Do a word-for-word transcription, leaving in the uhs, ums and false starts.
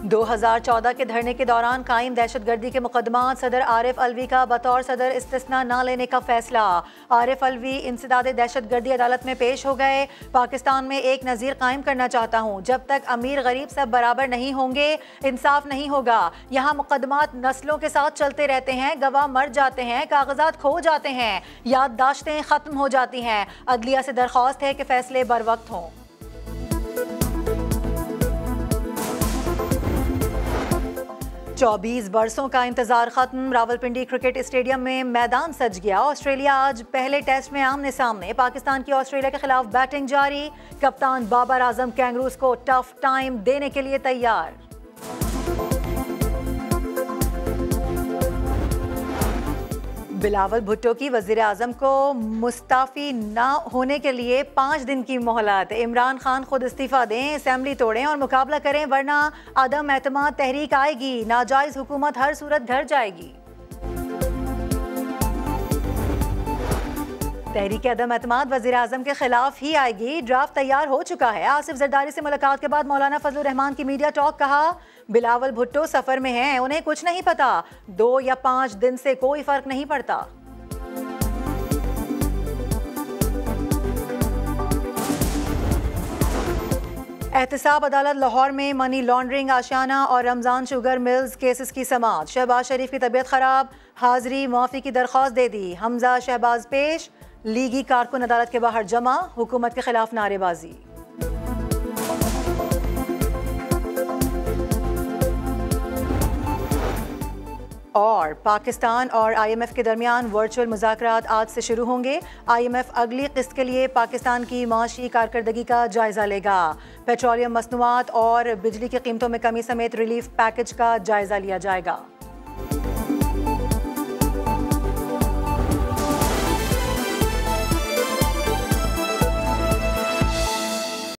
दो हज़ार चौदह के धरने के दौरान कायम दहशतगर्दी के मुकदमात, सदर आरिफ अलवी का बतौर सदर इस्तिस्ना न लेने का फैसला। आरिफ अलवी इंसदाद दहशतगर्दी अदालत में पेश हो गए। पाकिस्तान में एक नज़ीर कायम करना चाहता हूँ। जब तक अमीर गरीब सब बराबर नहीं होंगे, इंसाफ नहीं होगा। यहाँ मुकदमात नस्लों के साथ चलते रहते हैं, गवाह मर जाते हैं, कागजात खो जाते हैं, याददाश्तें खत्म हो जाती हैं। अदलिया से दरख्वास्त है कि फैसले बर वक्त हों। चौबीस बरसों का इंतजार खत्म। रावलपिंडी क्रिकेट स्टेडियम में मैदान सज गया। ऑस्ट्रेलिया आज पहले टेस्ट में आमने सामने। पाकिस्तान की ऑस्ट्रेलिया के खिलाफ बैटिंग जारी। कप्तान बाबर आजम कैंगरूज को टफ टाइम देने के लिए तैयार। बिलावल भुट्टो की वजीर आजम को मुस्ताफी न होने के लिए पाँच दिन की मोहलत। इमरान खान खुद इस्तीफा दें, असेंबली तोड़ें और मुकाबला करें, वरना अदम एतमाद तहरीक आएगी। नाजायज हुकूमत हर सूरत घर जाएगी। तहरीक अदम एतमाद वजीर आजम के खिलाफ ही आएगी। ड्राफ्ट तैयार हो चुका है। आसिफ जरदारी से मुलाकात के बाद मौलाना फजलुर रहमान की मीडिया टॉक। कहा, बिलावल भुट्टो सफर में हैं, उन्हें कुछ नहीं पता। दो या पांच दिन से कोई फर्क नहीं पड़ता। एहतसाब अदालत लाहौर में मनी लॉन्ड्रिंग, आशियाना और रमजान शुगर मिल्स केसेस की समाअत। शहबाज शरीफ की तबीयत खराब, हाजिरी मुआफी की दरख्वास्त दे दी। हमजा शहबाज पेश, लीगी कारकुन अदालत के बाहर जमा। हुकूमत के खिलाफ नारेबाजी। और पाकिस्तान और आईएमएफ के दरमियान वर्चुअल मुज़ाकरात आज से शुरू होंगे। आईएमएफ अगली किस्त के लिए पाकिस्तान की माशी कारकर्दगी का जायजा लेगा। पेट्रोलियम मसनूआत और बिजली की कीमतों में कमी समेत रिलीफ पैकेज का जायजा लिया जाएगा।